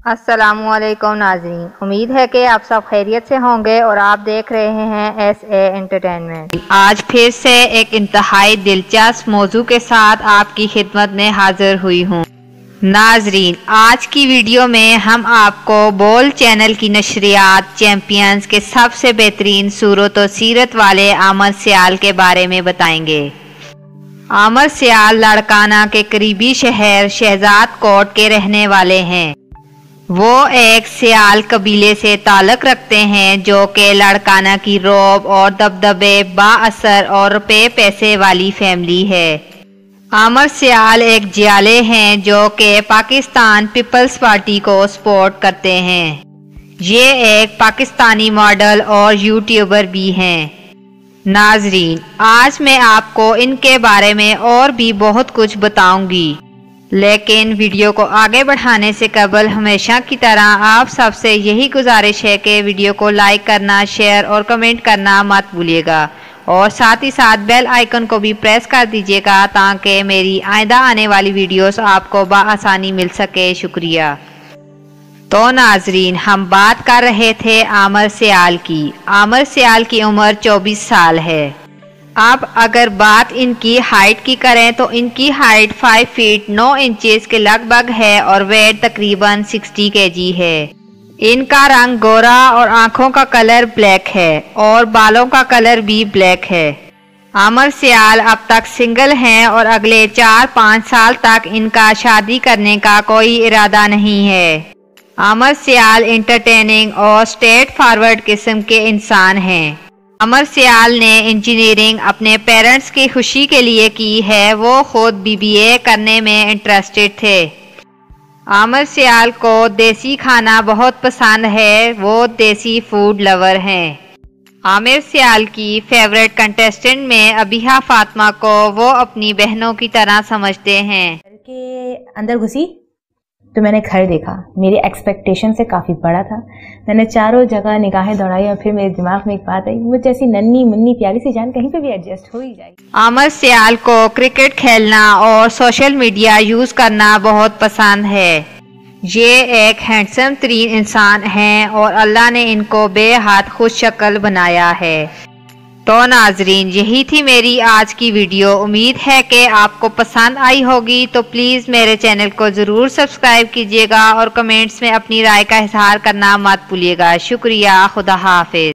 अस्सलामुअलैकुम नाज़रीन, उम्मीद है कि आप सब खैरियत से होंगे और आप देख रहे हैं SA एंटरटेनमेंट। आज फिर से एक इंतहाई दिलचस्प मौजू के साथ आपकी खिदमत में हाजिर हुई हूँ। नाज़रीन, आज की वीडियो में हम आपको बोल चैनल की नशरियात चैंपियंस के सबसे बेहतरीन सूरत और सीरत वाले आमर सियाल के बारे में बताएंगे। आमर सियाल लाड़काना के करीबी शहर शहजाद कोट के रहने वाले हैं। वो एक सियाल कबीले से ताल्लुक़ रखते हैं जो कि लाड़काना की रौब और दबदबे बाअसर और रुपए पैसे वाली फैमिली है। आमर सियाल एक जियाले हैं जो कि पाकिस्तान पीपल्स पार्टी को सपोर्ट करते हैं। ये एक पाकिस्तानी मॉडल और यूट्यूबर भी हैं। नाजरीन, आज मैं आपको इनके बारे में और भी बहुत कुछ बताऊंगी, लेकिन वीडियो को आगे बढ़ाने से कबल हमेशा की तरह आप सबसे यही गुजारिश है कि वीडियो को लाइक करना, शेयर और कमेंट करना मत भूलिएगा और साथ ही साथ बेल आइकन को भी प्रेस कर दीजिएगा ताकि मेरी आइंदा आने वाली वीडियोस आपको बआसानी मिल सके। शुक्रिया। तो नाजरीन, हम बात कर रहे थे आमर सियाल की। आमर सियाल की उम्र 24 साल है। अब अगर बात इनकी हाइट की करें तो इनकी हाइट 5 फीट 9 इंचेस के लगभग है और वेट तकरीबन 60 kg है। इनका रंग गोरा और आंखों का कलर ब्लैक है और बालों का कलर भी ब्लैक है। आमर सियाल अब तक सिंगल हैं और अगले 4-5 साल तक इनका शादी करने का कोई इरादा नहीं है। आमर सियाल एंटरटेनिंग और स्ट्रेट फॉरवर्ड किस्म के इंसान हैं। आमर सियाल ने इंजीनियरिंग अपने पेरेंट्स की खुशी के लिए की है। वो खुद BBA करने में इंटरेस्टेड थे। आमर सियाल को देसी खाना बहुत पसंद है। वो देसी फूड लवर हैं। आमिर सियाल की फेवरेट कंटेस्टेंट में अबिहा फातिमा को वो अपनी बहनों की तरह समझते हैं। घर के अंदर घुसी तो मैंने घर देखा। मेरी एक्सपेक्टेशन से काफ़ी बड़ा था। मैंने चारों जगह निगाहें दौड़ाई और फिर मेरे दिमाग में एक बात आई, मुझे जैसी नन्ही मुन्नी प्यारी सी जान कहीं पे भी एडजस्ट हो ही जाएगी। आमर सियाल को क्रिकेट खेलना और सोशल मीडिया यूज़ करना बहुत पसंद है। ये एक हैंडसम तरीन इंसान हैं और अल्लाह ने इनको बेहद खुश शक्ल बनाया है। तो नाजरीन, यही थी मेरी आज की वीडियो। उम्मीद है कि आपको पसंद आई होगी, तो प्लीज़ मेरे चैनल को ज़रूर सब्सक्राइब कीजिएगा और कमेंट्स में अपनी राय का इजहार करना मत भूलिएगा। शुक्रिया। खुदा हाफिज।